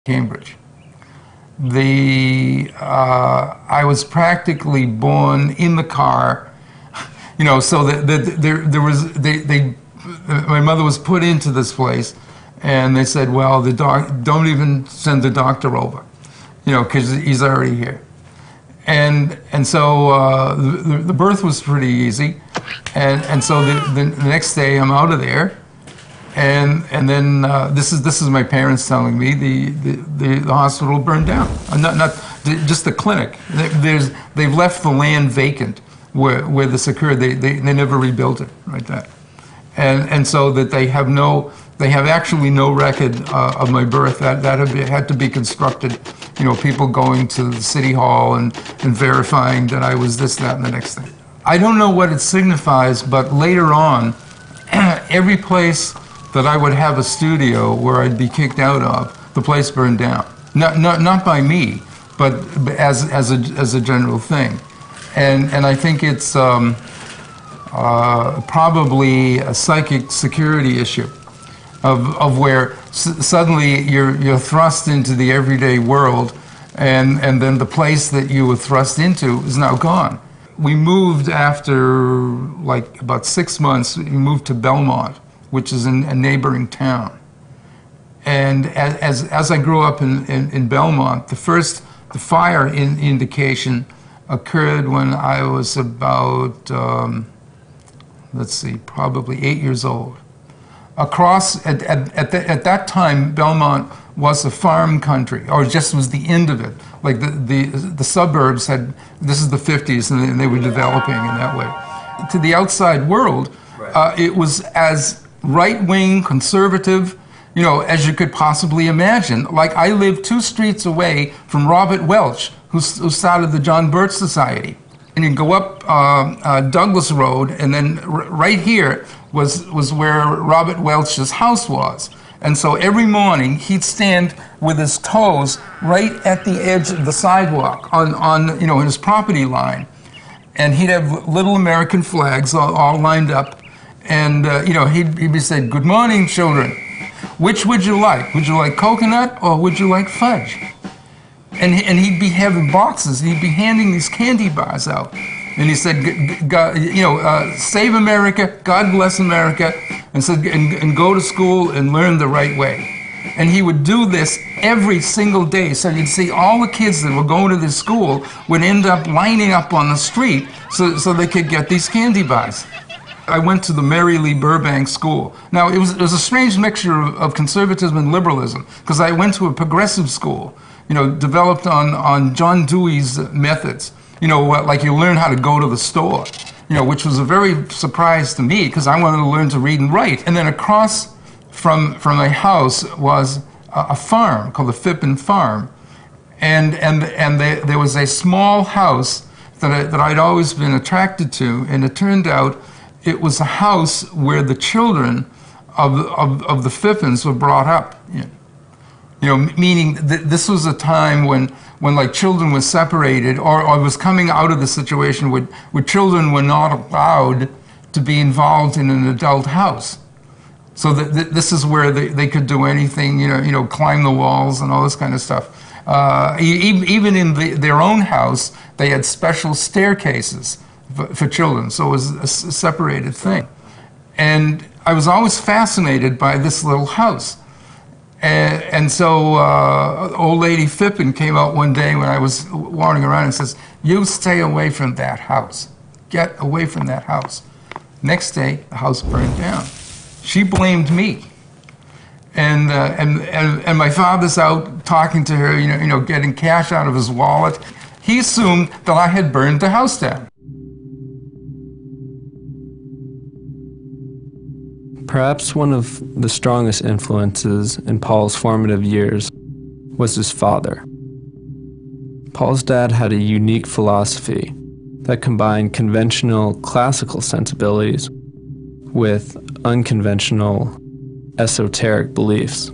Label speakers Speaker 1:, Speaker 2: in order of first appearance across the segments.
Speaker 1: Cambridge. I was practically born in the car, so that my mother was put into this place, and they said, well, don't even send the doctor over, because he's already here. And so the birth was pretty easy, and so the next day I'm out of there. And then this is my parents telling me the hospital burned down. Not just the clinic. They've left the land vacant where this occurred. They never rebuilt it like that, and so that they have actually no record of my birth. That had to be constructed. People going to the city hall and verifying that I was this, that, and the next thing. I don't know what it signifies, but later on, every place that I would have a studio where I'd be kicked out of, the place burned down. Not by me, but as a general thing. And I think it's probably a psychic security issue of where suddenly you're thrust into the everyday world, and then the place that you were thrust into is now gone. We moved after like about 6 months. We moved to Belmont, which is in a neighboring town. And as I grew up in Belmont, the fire indication occurred when I was about, probably 8 years old. At that time, Belmont was a farm country, or just was the end of it. Like the suburbs this is the 50s, and they were developing in that way. To the outside world, it was as right-wing, conservative, as you could possibly imagine. Like, I lived 2 streets away from Robert Welch, who started the John Birch Society. And you go up Douglas Road, and then right here was where Robert Welch's house was. And so every morning, he'd stand with his toes right at the edge of the sidewalk on in his property line. And he'd have little American flags all lined up. And, he'd be saying, "Good morning, children. Which would you like? Would you like coconut or would you like fudge?" And he'd be having boxes. He'd be handing these candy bars out. And he said, "Save America, God bless America," and said, and go to school and learn the right way. And he would do this every single day. So you'd see all the kids that were going to this school would end up lining up on the street so they could get these candy bars. I went to the Mary Lee Burbank School. Now, it was a strange mixture of conservatism and liberalism, because I went to a progressive school, developed on John Dewey's methods. Like you learn how to go to the store, which was a very surprise to me, because I wanted to learn to read and write. And then across from my house was a farm called the Phippen Farm. And there was a small house that I'd always been attracted to, and it turned out it was a house where the children of the Phippens were brought up. Meaning that this was a time when like children were separated, or was coming out of the situation where children were not allowed to be involved in an adult house. So this is where they could do anything, climb the walls and all this kind of stuff. Even in their own house, they had special staircases for children, so it was a separated thing. And I was always fascinated by this little house. And so old lady Phippen came out one day when I was wandering around and says, "You stay away from that house. Get away from that house." Next day, the house burned down. She blamed me. And my father's out talking to her, getting cash out of his wallet. He assumed that I had burned the house down.
Speaker 2: Perhaps one of the strongest influences in Paul's formative years was his father. Paul's dad had a unique philosophy that combined conventional classical sensibilities with unconventional esoteric beliefs.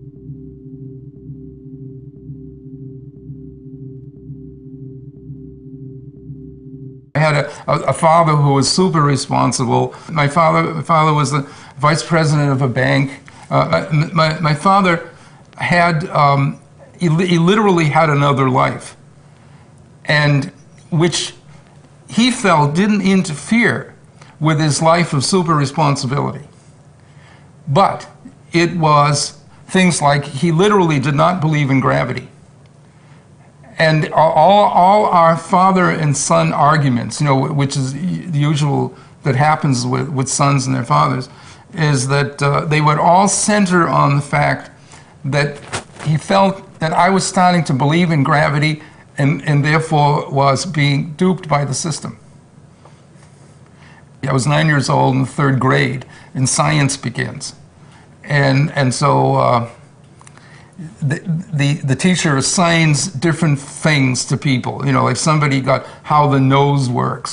Speaker 1: I had a father who was super responsible. My father was the vice president of a bank. My father had he literally had another life, and which he felt didn't interfere with his life of super responsibility. But it was things like he literally did not believe in gravity. And all our father and son arguments, you know, which is the usual that happens with sons and their fathers, is that they would all center on the fact that he felt that I was starting to believe in gravity and therefore was being duped by the system. I was 9 years old in the 3rd grade, and science begins. And so the teacher assigns different things to people. You know, like somebody got how the nose works,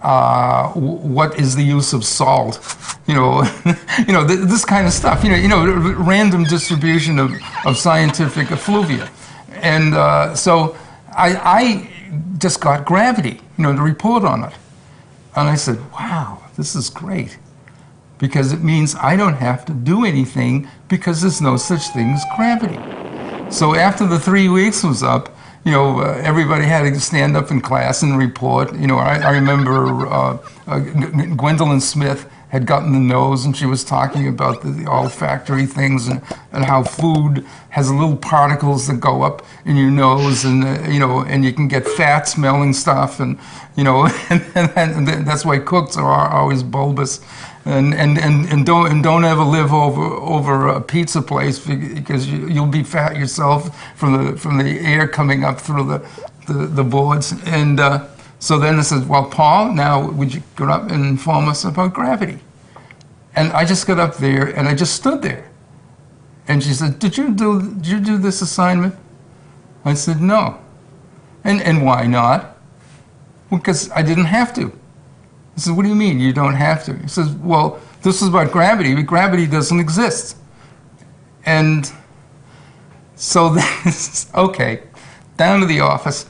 Speaker 1: what is the use of salt, you know, this kind of stuff. You know, random distribution of scientific effluvia, and so I just got gravity, you know, to report on it, and I said, wow, this is great. Because it means I don't have to do anything because there's no such thing as gravity. So after the 3 weeks was up, you know, everybody had to stand up in class and report. You know, I remember Gwendolyn Smith had gotten the nose, and she was talking about the olfactory things and how food has little particles that go up in your nose, and you know, and you can get fat smelling stuff, and you know, and that's why cooks are always bulbous. And don't ever live over a pizza place because you'll be fat yourself from the air coming up through the boards. And so then it says, well, Paul, now would you get up and inform us about gravity? And I just got up there and I just stood there. And she said, did you do this assignment? I said, no. And why not? Well, because I didn't have to. He says, what do you mean you don't have to? He says, well, this is about gravity, but gravity doesn't exist. And so this, okay, down to the office.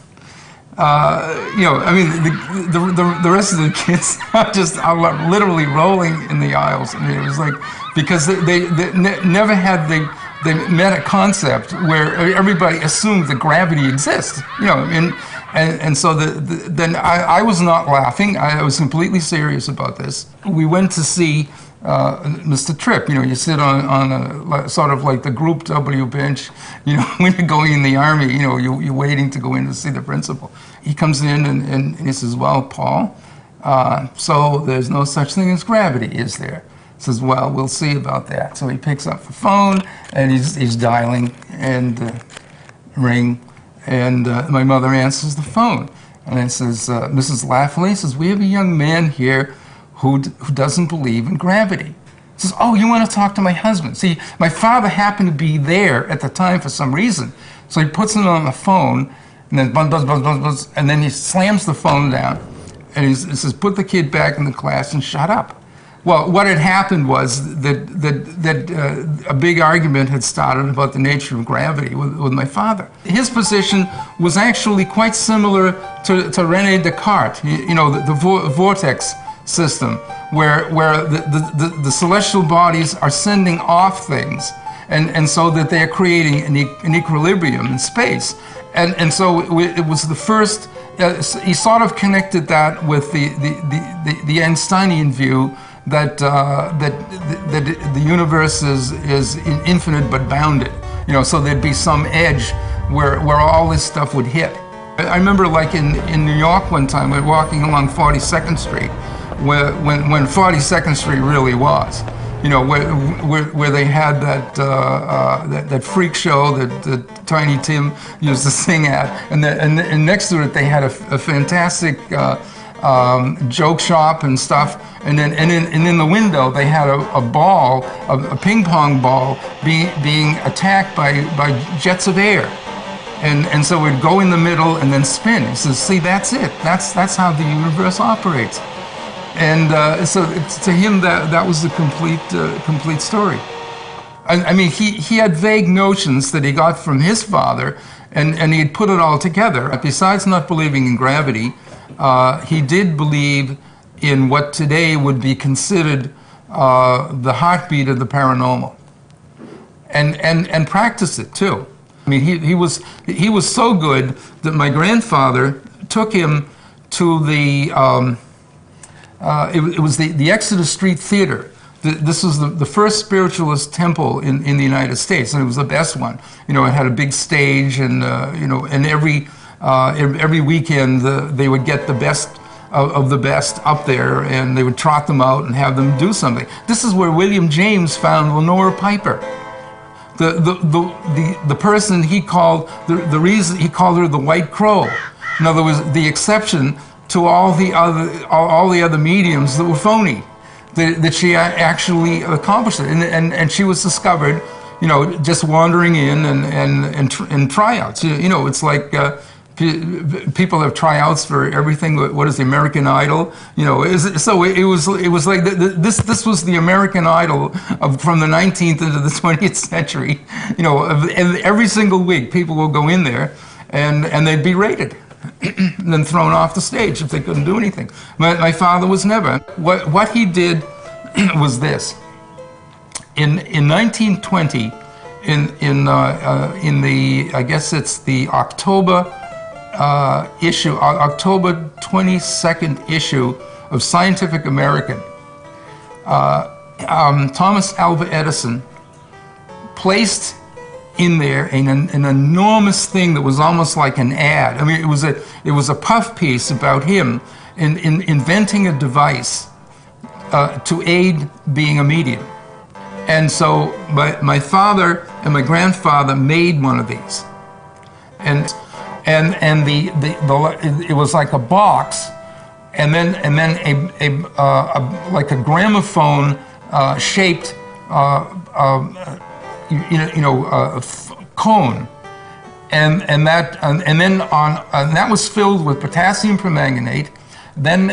Speaker 1: You know, I mean, the rest of the kids are literally rolling in the aisles. I mean, it was like, because they never had they met a concept where everybody assumed that gravity exists. You know, and so then I was not laughing. I was completely serious about this. We went to see Mr. Tripp. You know, you sit on a sort of like the Group W bench. You know, when you're going in the Army, you know, you're waiting to go in to see the principal. He comes in and he says, well, Paul, so there's no such thing as gravity, is there? He says, well, we'll see about that. So he picks up the phone and he's dialing and ring. And my mother answers the phone, and it says, Mrs. Lafley says, we have a young man here who doesn't believe in gravity. He says, oh, you want to talk to my husband? See, my father happened to be there at the time for some reason, so he puts it on the phone, and then buzz, buzz, buzz, buzz, buzz, and then he slams the phone down, and he says, put the kid back in the class and shut up. Well, what had happened was that a big argument had started about the nature of gravity with my father. His position was actually quite similar to René Descartes, you know, the vortex system, where the celestial bodies are sending off things, and so that they are creating an equilibrium in space. And so it was the first, he sort of connected that with the Einsteinian view that the universe is infinite but bounded, you know, so there'd be some edge where all this stuff would hit. I remember, like in New York one time, we were walking along 42nd Street, when 42nd Street really was, you know, where they had that freak show that Tiny Tim used to sing at, and next to it they had a fantastic joke shop and stuff, and in the window they had a ball, a ping pong ball being attacked by jets of air, and so it'd go in the middle and then spin. He says, see, that's it. That's how the universe operates. And so to him that was the complete story. I mean, he had vague notions that he got from his father, and he had put it all together. Besides not believing in gravity, he did believe in what today would be considered the heartbeat of the paranormal, and practice it too. I mean, he was so good that my grandfather took him to the it was the Exeter Street Theater. This was the first spiritualist temple in the United States, and it was the best one. You know, it had a big stage, and you know, and every weekend they would get the best of the best up there, and they would trot them out and have them do something. This is where William James found Lenore Piper. The person he called, the reason he called her the White Crow. In other words, the exception to all the other mediums that were phony. That she actually accomplished it, and she was discovered, you know, just wandering in and tryouts. You know, it's like people have tryouts for everything. What is the American Idol? You know, so it was like this was the American Idol from the 19th into the 20th century. You know, every single week people will go in there, and they'd be rated. And then thrown off the stage if they couldn't do anything. My father was never. What he did was this. In 1920, in the, I guess it's the October issue, October 22nd issue of Scientific American, Thomas Alva Edison placed in there an enormous thing that was almost like an ad. I mean, it was a puff piece about him in inventing a device to aid being a medium. And so my father and my grandfather made one of these, and it was like a box, and then a like a gramophone shaped cone, and that was filled with potassium permanganate, then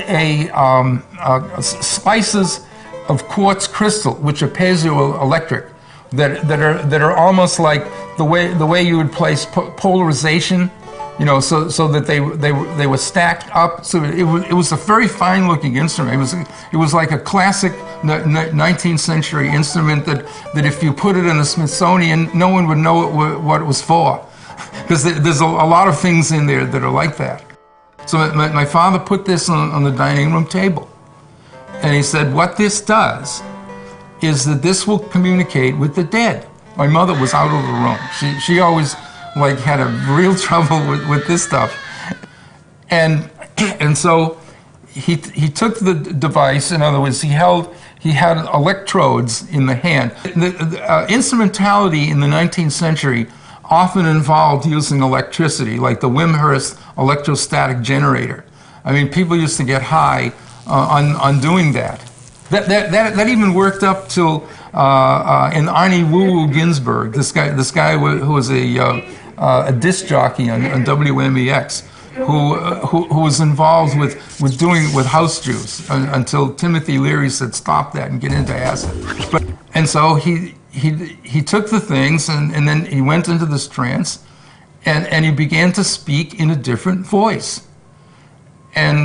Speaker 1: slices of quartz crystal, which are piezoelectric, that are almost like the way you would place polarization, you know, so that they were stacked up. So it was a very fine looking instrument. It was like a classic 19th century instrument that if you put it in the Smithsonian, no one would know what it was for, because there's a lot of things in there that are like that. So my father put this on the dining room table, and he said, what this does is that this will communicate with the dead. My mother was out of the room. She always like had a real trouble with this stuff, and so he took the device. In other words, he had electrodes in the hand. The instrumentality in the 19th century often involved using electricity, like the Wimshurst electrostatic generator. I mean, people used to get high on doing that. That even worked up till in Arnie Woo Ginsburg, this guy who was a disc jockey on WMEX, who was involved with house juice until Timothy Leary said stop that and get into acid. And so he took the things and then he went into this trance, and he began to speak in a different voice. And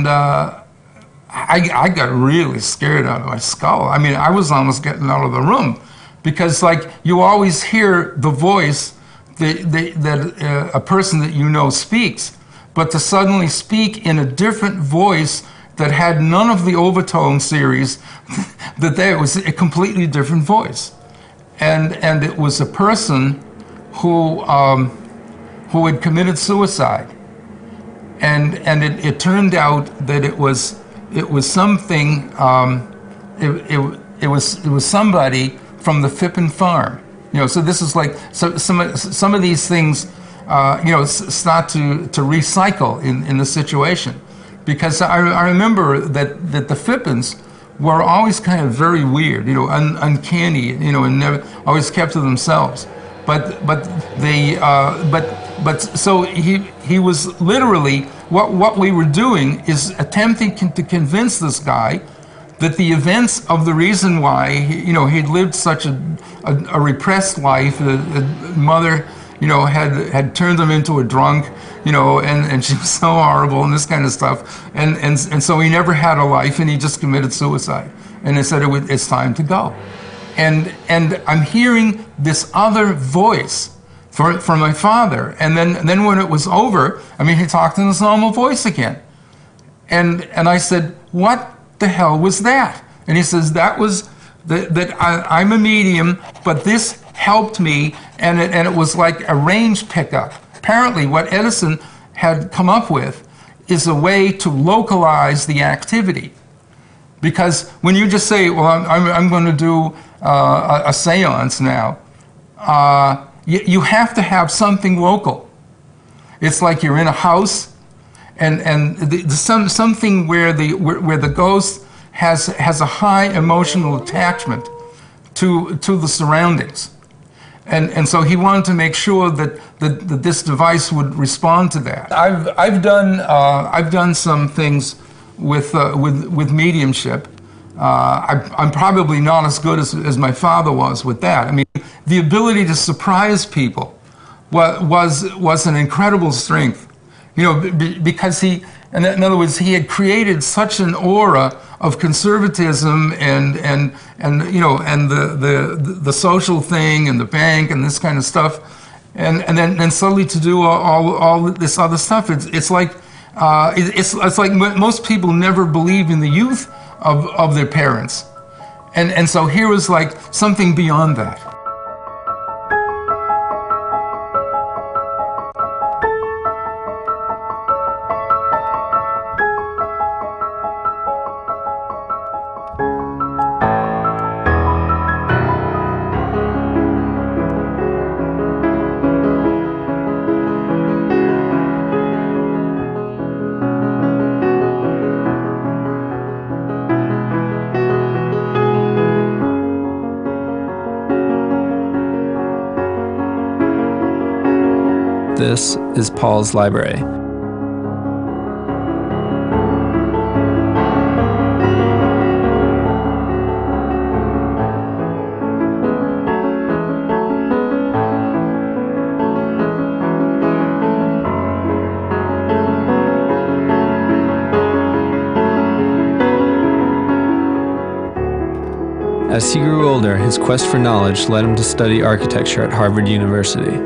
Speaker 1: I got really scared out of my skull. I mean, I was almost getting out of the room, because like you always hear the voice that a person that you know speaks, but to suddenly speak in a different voice that had none of the overtone series, it was a completely different voice. And it was a person who had committed suicide, and it turned out that it was something. It was somebody from the Phippen farm. You know, so this is like some of these things, you know, start to recycle in the situation, because I remember that the Phippens were always kind of very weird, you know, uncanny, you know, and never always kept to themselves. But so he was literally, what we were doing is attempting to convince this guy that the events of the reason why, you know, he'd lived such a repressed life, mother, you know, had turned him into a drunk, you know, and she was so horrible and this kind of stuff, and so he never had a life, and he just committed suicide, and they said it's time to go, and I'm hearing this other voice for my father. And then when it was over, I mean, he talked in his normal voice again. And I said, what the hell was that? And he says, that was, I'm a medium, but this helped me, and it was like a range pickup. Apparently what Edison had come up with is a way to localize the activity. Because when you just say, well, I'm going to do a seance now, you have to have something local. It's like you're in a house, and something where the ghost has a high emotional attachment to the surroundings. And so he wanted to make sure that this device would respond to that. I've done some things with mediumship. I'm probably not as good as my father was with that. I mean, the ability to surprise people was an incredible strength. You know, because in other words, he had created such an aura of conservatism and you know, and the social thing and the bank and this kind of stuff, and then suddenly to do all this other stuff. It's like most people never believe in the youth of their parents, and so here was like something beyond that.
Speaker 2: This is Paul's library. As he grew older, his quest for knowledge led him to study architecture at Harvard University.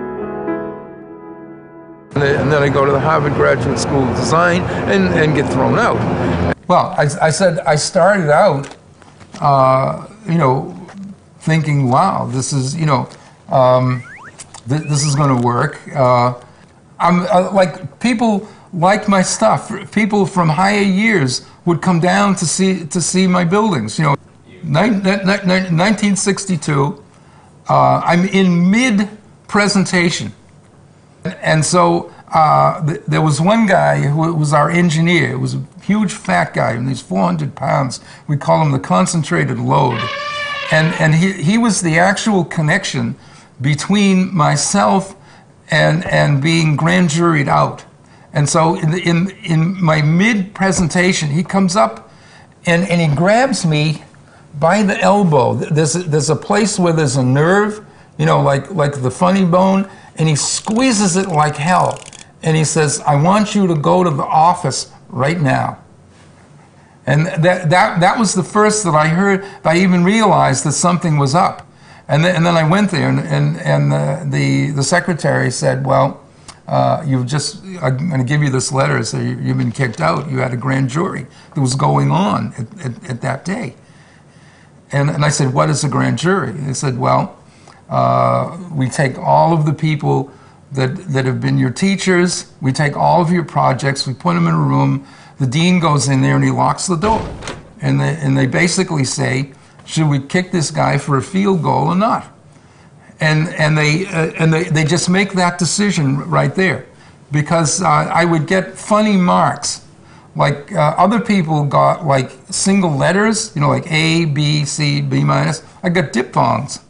Speaker 1: And then I go to the Harvard Graduate School of Design and get thrown out. Well, I said I started out, you know, thinking, wow, this is, you know, this is going to work. I'm like, people like my stuff. People from higher years would come down to see my buildings. You know, 1962. I'm in mid-presentation. And so there was one guy who was our engineer. It was a huge fat guy, and he's 400 pounds. We call him the concentrated load. And he was the actual connection between myself and being grand juried out. And so in my mid-presentation, he comes up and he grabs me by the elbow. There's a place where there's a nerve, you know, like the funny bone, and he squeezes it like hell. And he says, I want you to go to the office right now. And that was the first that I heard, I even realized that something was up. And then I went there, and the secretary said, well, I'm going to give you this letter, so you've been kicked out. You had a grand jury that was going on at that day. And I said, what is a grand jury? They said, well, we take all of the people that have been your teachers, we take all of your projects, we put them in a room, the dean goes in there and he locks the door. And they basically say, should we kick this guy for a field goal or not? And they just make that decision right there. Because I would get funny marks. Like other people got like single letters, you know, like A, B, C, B minus. I got diphthongs.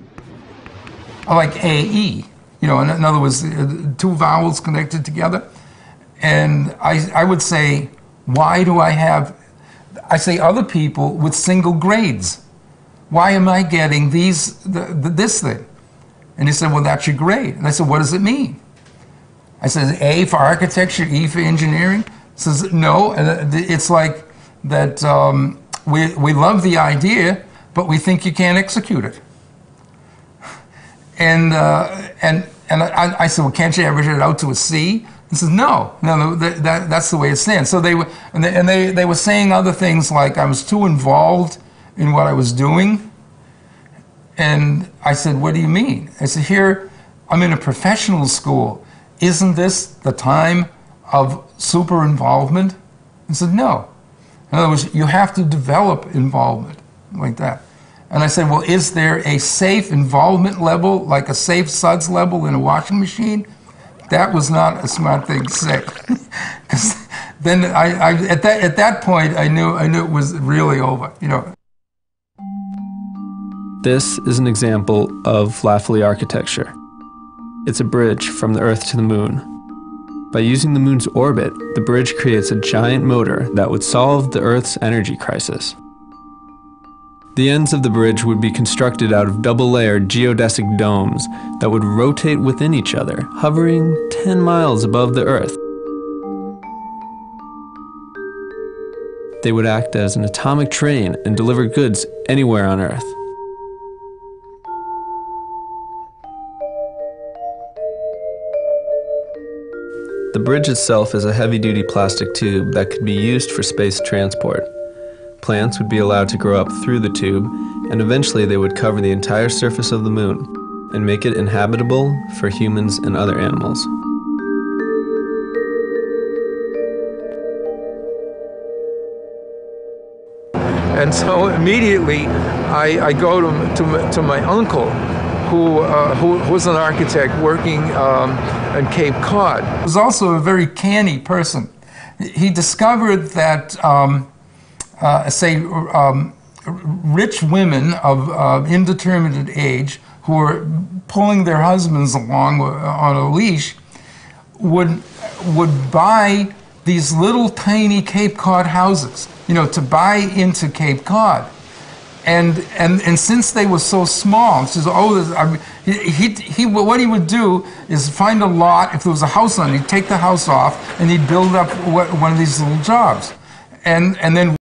Speaker 1: Like A-E, you know, in other words, two vowels connected together. And I would say, why do I say other people with single grades. Why am I getting this thing? And he said, well, that's your grade. And I said, what does it mean? I said, A for architecture, E for engineering. He says, no, it's like that we love the idea, but we think you can't execute it. I said, well, can't you average it out to a C? He says, no, that's the way it stands. So they were saying other things like I was too involved in what I was doing. And I said, what do you mean? I said, here, I'm in a professional school. Isn't this the time of super involvement? He said, no. In other words, you have to develop involvement like that. And I said, well, is there a safe involvement level, like a safe suds level in a washing machine? That was not a smart thing to say. Because then at that point, I knew it was really over, you know.
Speaker 2: This is an example of Lafley architecture. It's a bridge from the Earth to the Moon. By using the Moon's orbit, the bridge creates a giant motor that would solve the Earth's energy crisis. The ends of the bridge would be constructed out of double-layered geodesic domes that would rotate within each other, hovering 10 miles above the Earth. They would act as an atomic train and deliver goods anywhere on Earth. The bridge itself is a heavy-duty plastic tube that could be used for space transport. Plants would be allowed to grow up through the tube, and eventually they would cover the entire surface of the Moon and make it inhabitable for humans and other animals.
Speaker 1: And so immediately I go to my uncle, who was an architect working in Cape Cod. He was also a very canny person. He discovered that rich women of indeterminate age who were pulling their husbands along on a leash would buy these little tiny Cape Cod houses, you know, to buy into Cape Cod. And since they were so small, says, what he would do is find a lot. If there was a house on it, he'd take the house off and he'd build up one of these little jobs, and then